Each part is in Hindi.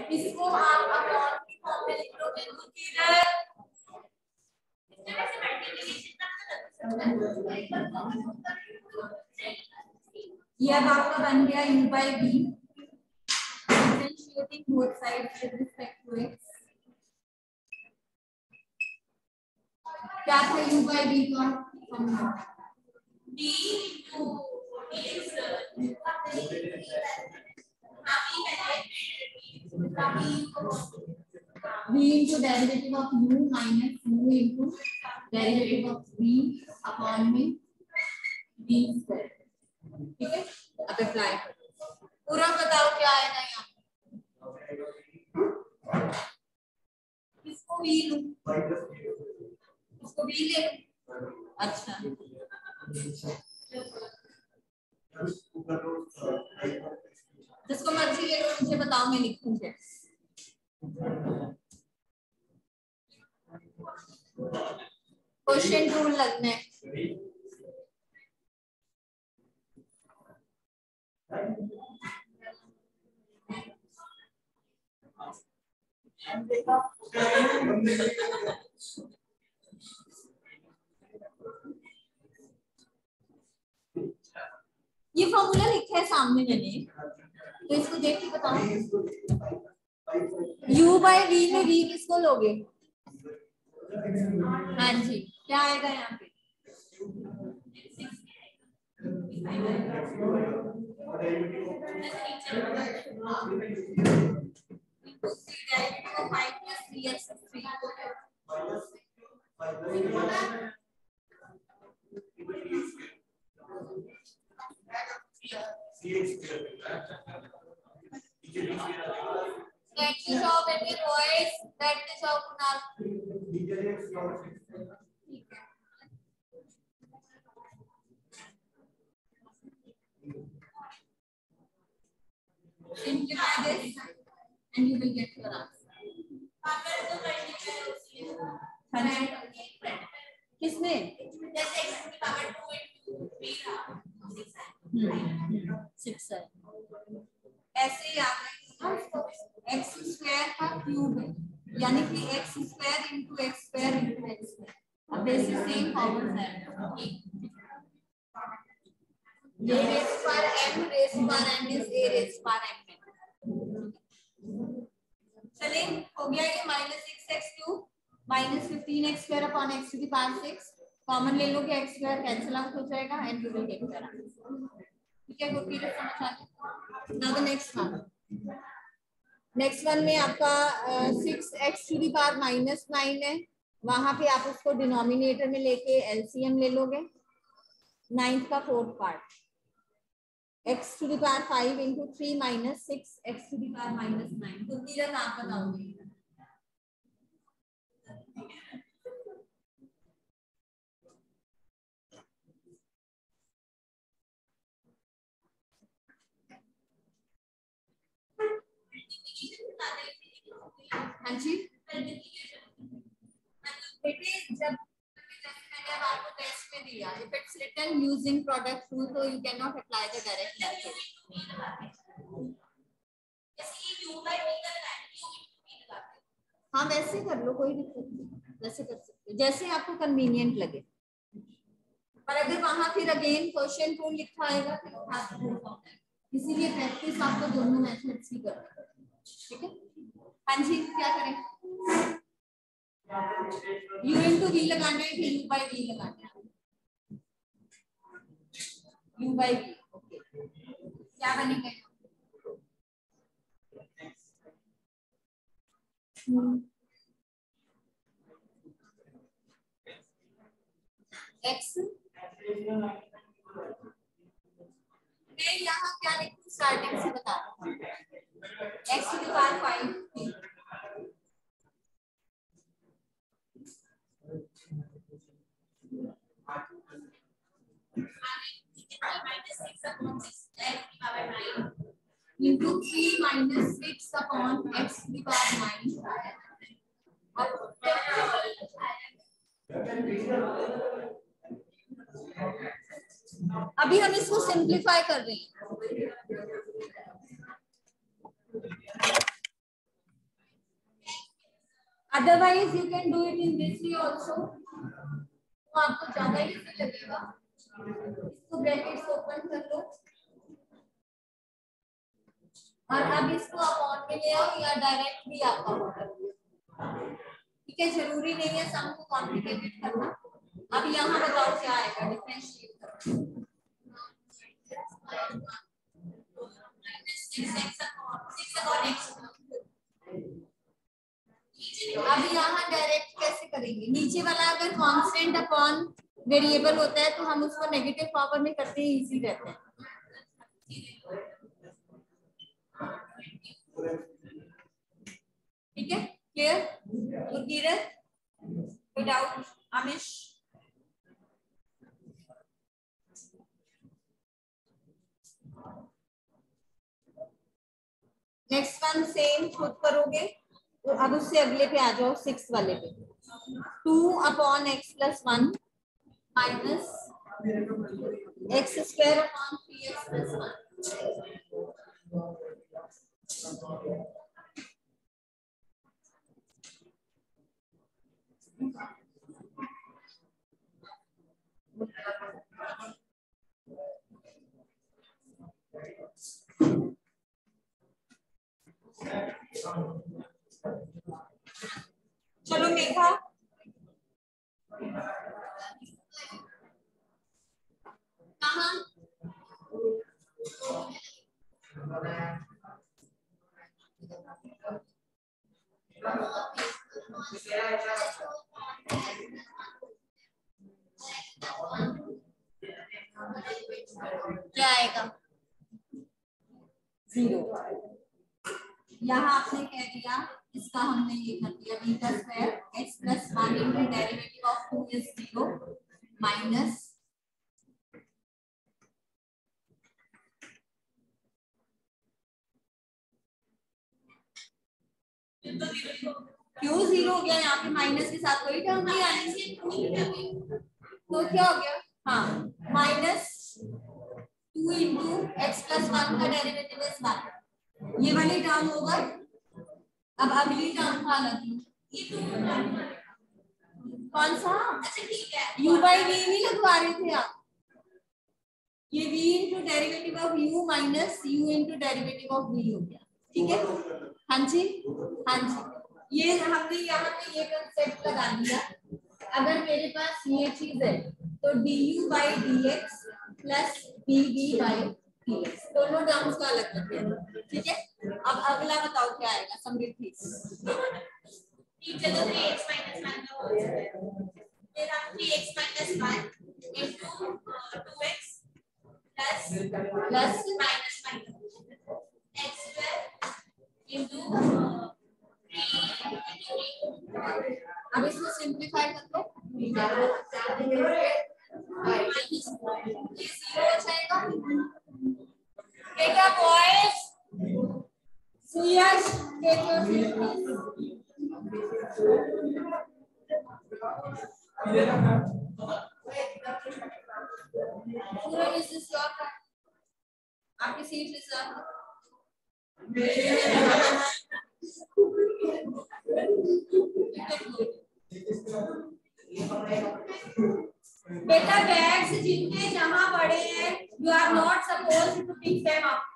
इसको आप अपॉन की फॉर्म में लिख लोगे किधर ये अब आपका बन गया u by v differentiating both sides with respect to x. क्या था u by v का b into v into derivative of u minus u into derivative of v upon में v square. ठीक है, अब अप्लाई पूरा बताओ क्या आएगा यहाँ. किसको v लूं, इसको v ले. अच्छा जिसको मर्जी ले लो, मुझे बताओ मैं लिखूं क्या. क्वेश्चन रूल लगना है. ये फॉर्मूला लिखा है सामने मैंने, तो इसको देख के बताओ. u by v में v किसको लोगे. हाँ जी, क्या आएगा यहाँ पे. That is how baby boys. That is how Kunal. Simplify this, and you will get your answer. किसने? जैसे x की पावर 2 into 6 है. ऐसे ही आ गए x स्क्वायर का क्यूब है, यानी कि x square into x square into x square. अब बेसिक सेम फॉर्मूला है. ये रेस पर m रेस पर n इज a रेस पर m. चलिए हो गया ये -6x cube minus 15x square upon x to the power 6. Common ले लोगे x स्क्वायर कैंसिल आउट हो जाएगा and you will get your answer. ठीक है, गुड पीरियड समझ आ गया. Now the next one. Next one में आपका 6x to the power -9 है. वहां पे आप उसको डिनोमिनेटर में लेके एलसीएम ले लोगे. 9th का 4th part x to the power 5 into 3 minus 6 x to the power -9. Good period आप बताओगे. हाँ जी बेटे, जब मैंने अब आपको टेस्ट में दिया if it's written using product rule तो you cannot apply the direct method. हाँ वैसे कर लो, कोई दिक्कत नहीं, वैसे कर सकते हो जैसे आपको कन्वीनियंट लगे. पर अगर वहां फिर अगेन क्वेश्चन रूल लिखा आएगा तो इसीलिए प्रैक्टिस आपको दोनों मेथड्स की करनी है. ठीक है. हाँ जी, क्या करें. u into v लगाना है कि u by v लगाना है. u by v. ओके, क्या बनेगा. x मैं यहाँ क्या लिखूं स्टार्टिंग से बता रहा हूँ. x to the power 5 into 3 minus 6 upon x to the power 9. अभी हम इसको सिंप्लीफाई कर रहे हैं. Otherwise you can do it in this way also, तो आपको ज्यादा इजी लगेगा। इसको ब्रैकेट्स ओपन कर लो और अब इसको अपॉन में ले आओ या डायरेक्ट भी आपका होगा, ठीक है। जरूरी नहीं है सम को कॉम्प्लिकेटेड करना। अब यहाँ बताओ क्या आएगा, डिफरेंशिएट करो। अब यहाँ डायरेक्ट कैसे करेंगे, नीचे वाला अगर कांस्टेंट अपॉन वेरिएबल होता है तो हम उसको नेगेटिव पावर में करते हैं, इजी रहते हैं। ठीक है, क्लियर? गुरकीरत, कोई doubt? Amish? Next one same खुद करोगे, तो अब उससे अगले पे आ जाओ, 6 वाले पे। 2 upon x plus 1 minus x square upon 3x plus 1। चलो मेघा, कहाँ? क्या आएगा? 0। यहाँ आपने कह दिया, इसका हमने ये कर दिया, b का square x plus 1 into derivative of 2 is 0 minus क्यों 0 हो गया? यहाँ पे माइनस के साथ कोई टर्म नहीं आनी, तो क्या हो गया? हाँ, माइनस 2 इंटू एक्स प्लस 1 का डेरिवेटिव इज 1, ये वाली टर्म होगा। अब अगली टर्म का अलग, कौन सा? अच्छा ठीक है, u बाई v नहीं लगवा रहे थे आप? ये v into derivative of u minus u into derivative of v हो गया, ठीक है? हाँ जी, हाँ जी, ये हमने यहाँ पे ये कंसेप्ट लगा लिया। अगर मेरे पास ये चीज है तो du by dx plus dv by dx, दोनों टर्म्स का अलग कर दिया, ठीक है? अब अगला बताओ क्या आएगा समृद्धि? चलो 3x माइनस 1 का होल स्क्वायर, फिर हम 3x minus 1 into 2x plus minus x square into 3 अब इसको सिंपलीफाई कर लो, ये 0 हो जाएगा। बेटा boys, Suyash take your seat पूरा इस स्लॉट आपकी सीट रिजर्व। बेटा बैग्स जिनके जहां पड़े हैं, you are not supposed to pick them up.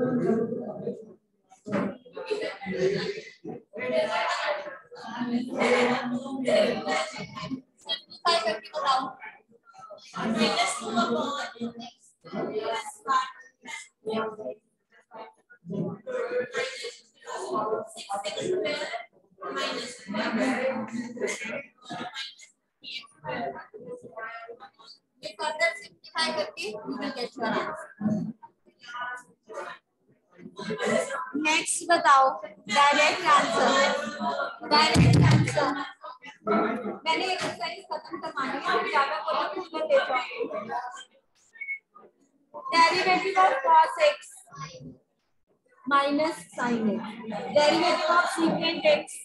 Simplify करके बताओ। -2 अपॉन फर्दर सिंपलीफाई करके you will get your answer. Next बताओ, डायरेक्ट आंसर, डायरेक्ट आंसर। मैंने एक्सरसाइज खत्म करवानी है, ज्यादा बोला कुछ मत दे दो। Derivative of cos x minus sin x, derivative of secant x।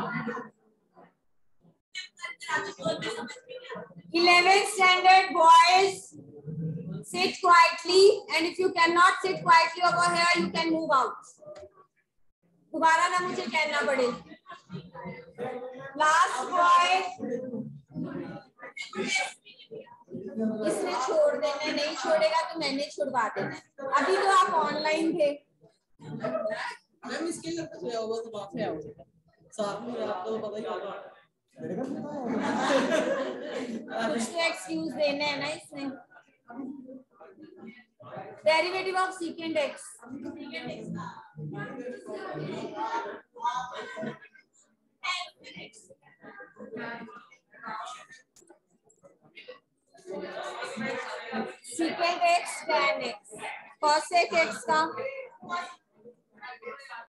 11th standard boys, sit quietly, and if you cannot sit quietly over here, you can move out. दोबारा ना मुझे कहना पड़े। लास्ट पॉइंट इसने छोड़ देना है, नहीं छोड़ेगा तो मैंने छुड़वा देना है। अभी तो आप ऑनलाइन थे। मैम इसके लिए कुछ होगा तो बात है साथ में आपको पता ही होगा। कुछ तो एक्सक्यूज देना है ना इसमें। Derivative of secant x, secant एक्स tan एक्स, cosec एक्स का